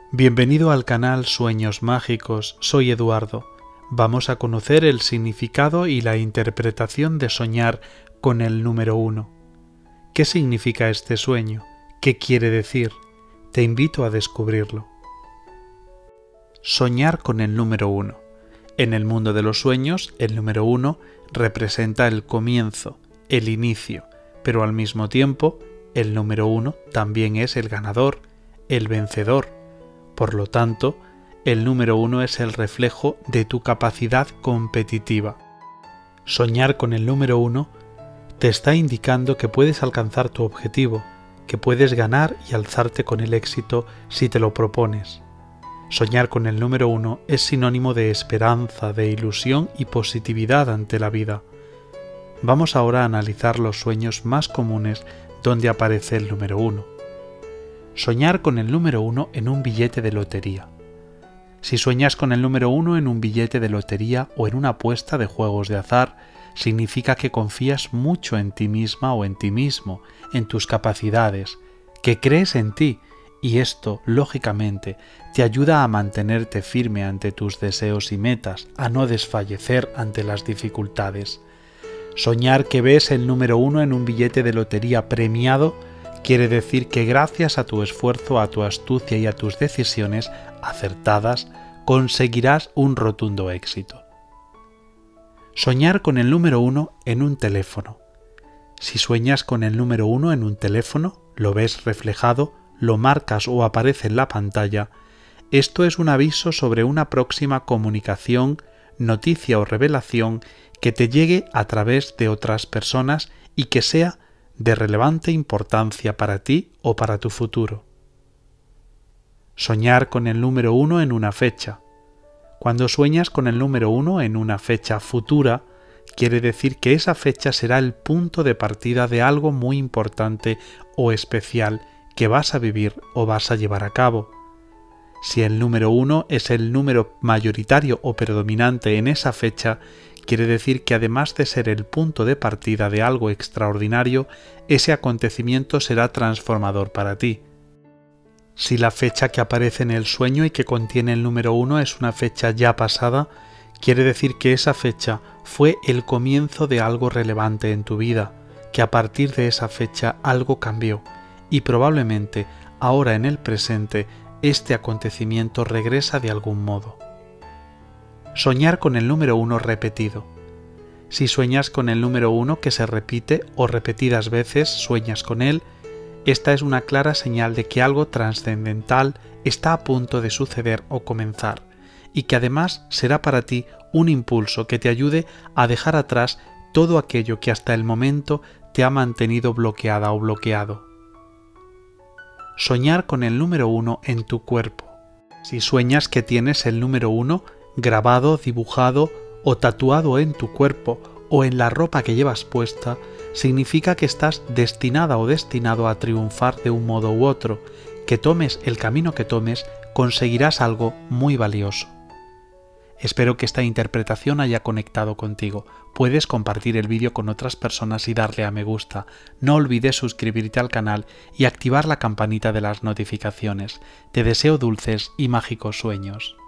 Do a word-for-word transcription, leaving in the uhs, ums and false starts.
Bienvenido al canal Sueños Mágicos, soy Eduardo. Vamos a conocer el significado y la interpretación de soñar con el número uno. ¿Qué significa este sueño? ¿Qué quiere decir? Te invito a descubrirlo. Soñar con el número uno. En el mundo de los sueños, el número uno representa el comienzo, el inicio, pero al mismo tiempo, el número uno también es el ganador, el vencedor. Por lo tanto, el número uno es el reflejo de tu capacidad competitiva. Soñar con el número uno te está indicando que puedes alcanzar tu objetivo, que puedes ganar y alzarte con el éxito si te lo propones. Soñar con el número uno es sinónimo de esperanza, de ilusión y positividad ante la vida. Vamos ahora a analizar los sueños más comunes donde aparece el número uno. Soñar con el número uno en un billete de lotería. Si sueñas con el número uno en un billete de lotería o en una apuesta de juegos de azar, significa que confías mucho en ti misma o en ti mismo, en tus capacidades, que crees en ti, y esto, lógicamente, te ayuda a mantenerte firme ante tus deseos y metas, a no desfallecer ante las dificultades. Soñar que ves el número uno en un billete de lotería premiado quiere decir que gracias a tu esfuerzo, a tu astucia y a tus decisiones acertadas, conseguirás un rotundo éxito. Soñar con el número uno en un teléfono. Si sueñas con el número uno en un teléfono, lo ves reflejado, lo marcas o aparece en la pantalla, esto es un aviso sobre una próxima comunicación, noticia o revelación que te llegue a través de otras personas y que sea de relevante importancia para ti o para tu futuro. Soñar con el número uno en una fecha. Cuando sueñas con el número uno en una fecha futura, quiere decir que esa fecha será el punto de partida de algo muy importante o especial que vas a vivir o vas a llevar a cabo. Si el número uno es el número mayoritario o predominante en esa fecha, quiere decir que además de ser el punto de partida de algo extraordinario, ese acontecimiento será transformador para ti. Si la fecha que aparece en el sueño y que contiene el número uno es una fecha ya pasada, quiere decir que esa fecha fue el comienzo de algo relevante en tu vida, que a partir de esa fecha algo cambió, y probablemente ahora en el presente este acontecimiento regresa de algún modo. Soñar con el número uno repetido. Si sueñas con el número uno que se repite o repetidas veces sueñas con él, esta es una clara señal de que algo trascendental está a punto de suceder o comenzar, y que además será para ti un impulso que te ayude a dejar atrás todo aquello que hasta el momento te ha mantenido bloqueada o bloqueado. Soñar con el número uno en tu cuerpo. Si sueñas que tienes el número uno grabado, dibujado o tatuado en tu cuerpo o en la ropa que llevas puesta, significa que estás destinada o destinado a triunfar de un modo u otro, que tomes el camino que tomes, conseguirás algo muy valioso. Espero que esta interpretación haya conectado contigo. Puedes compartir el vídeo con otras personas y darle a me gusta. No olvides suscribirte al canal y activar la campanita de las notificaciones. Te deseo dulces y mágicos sueños.